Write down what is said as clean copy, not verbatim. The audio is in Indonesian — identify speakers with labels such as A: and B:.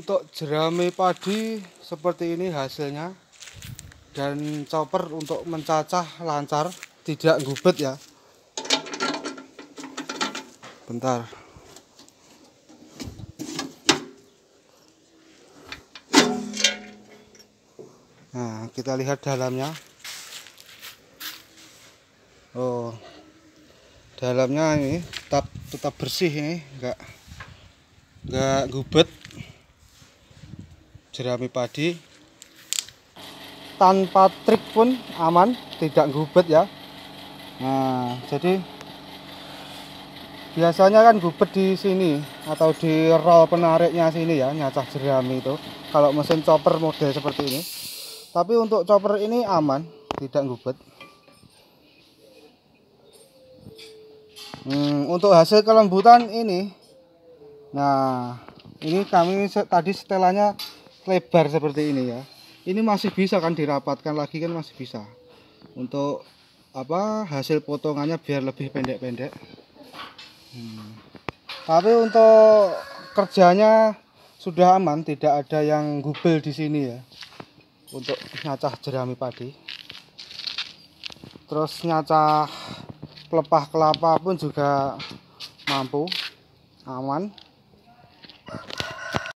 A: Untuk jerami padi seperti ini hasilnya, dan chopper untuk mencacah lancar, tidak gubet ya. Bentar. Nah, kita lihat dalamnya. Oh, dalamnya ini tetap bersih, ini enggak gubet. Jerami padi tanpa trik pun aman, tidak gubet ya. Nah, jadi biasanya kan gubet di sini atau di roll penariknya sini ya, nyacah jerami itu kalau mesin chopper model seperti ini. Tapi untuk chopper ini aman, tidak gubet. Untuk hasil kelembutan ini, nah ini kami tadi setelannya lebar seperti ini ya. Ini masih bisa kan dirapatkan lagi, kan masih bisa. Untuk apa, hasil potongannya biar lebih pendek-pendek. Tapi untuk kerjanya sudah aman, tidak ada yang gubel di sini ya. Untuk nyacah jerami padi. Terus nyacah pelepah kelapa pun juga mampu, aman.